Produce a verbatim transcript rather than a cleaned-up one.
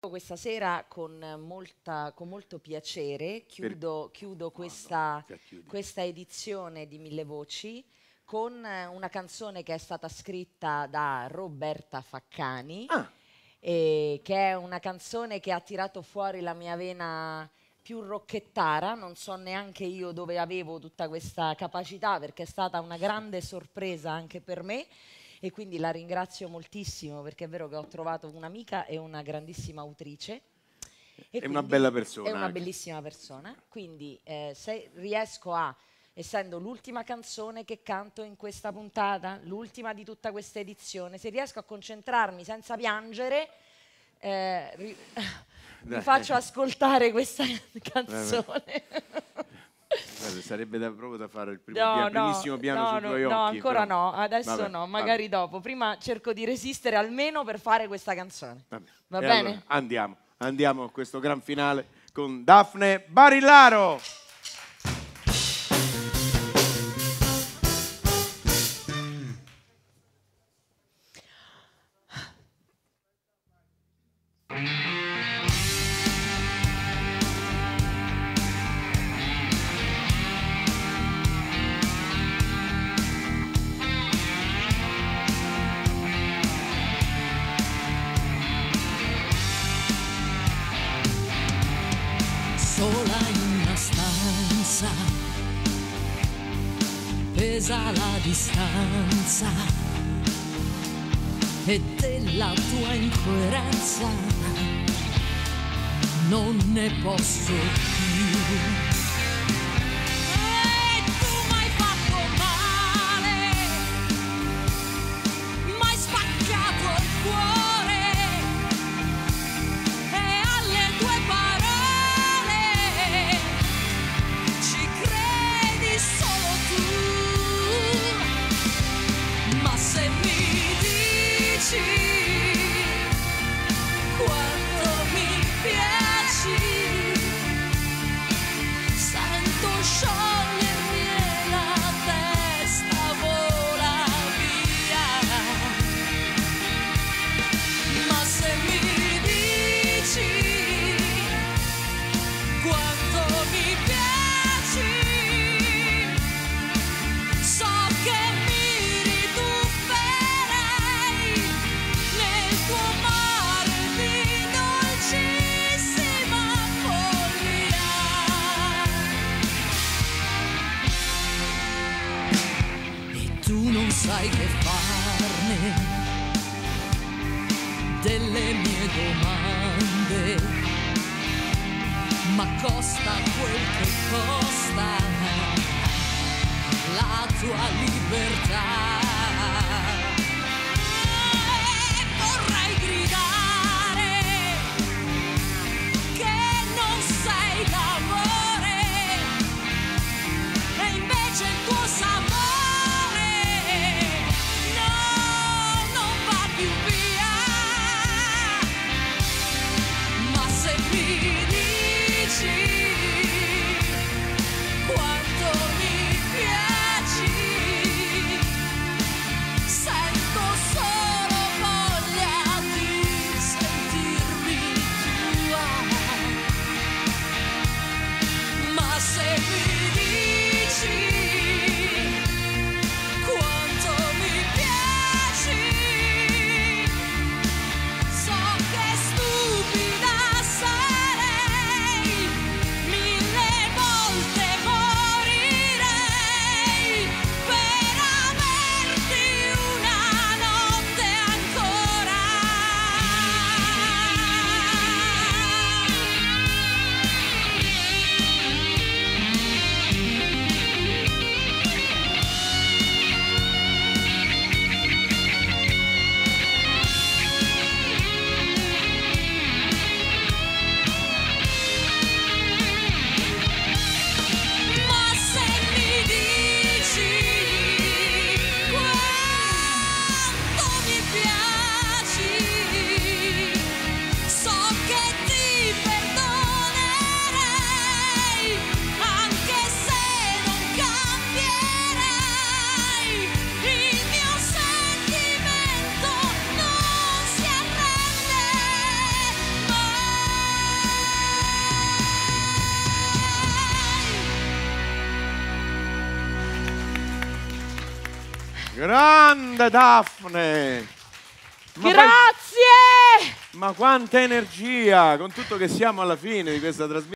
Questa sera con, molta, con molto piacere chiudo, chiudo questa, no, no, questa edizione di Mille Voci con una canzone che è stata scritta da Roberta Faccani, ah. e che è una canzone che ha tirato fuori la mia vena più rocchettara. Non so neanche io dove avevo tutta questa capacità, perché è stata una grande sorpresa anche per me. E quindi la ringrazio moltissimo, perché è vero che ho trovato un'amica e una grandissima autrice. E è una bella persona. È una anche. bellissima persona. Quindi eh, se riesco a, essendo l'ultima canzone che canto in questa puntata, l'ultima di tutta questa edizione, se riesco a concentrarmi senza piangere, eh, ri- vi faccio ascoltare questa canzone. Guarda, sarebbe da, proprio da fare il primo No, piano, no, primissimo piano no, sui no, tuoi no, occhi. ancora però... no, adesso vabbè, no, magari vabbè. dopo. Prima cerco di resistere almeno per fare questa canzone. Vabbè. Va E bene? allora, andiamo, andiamo a questo gran finale con Daphne Barillaro. Sola in una stanza, pesa la distanza e della tua incoerenza non ne posso più. E tu m'hai fatto male, m'hai spaccato il cuore e alle tue parole ci credi solo tu, ma se mi dici quanto mi piaci, sento sciogliermi e la testa vola via, ma se mi dici quanto mi piaci, so che mi ritufferei nel tuo mare di dolcissima follia. E tu non sai che farne delle mie domande, ma costa quel che costa la tua libertà. E vorrei gridare che non sei d'amore, e invece il tuo sapore no, non va più via, ma se mi dici quanto mi piaci, Grande Daphne! Ma poi- Grazie! ma quanta energia, con tutto che siamo alla fine di questa trasmissione.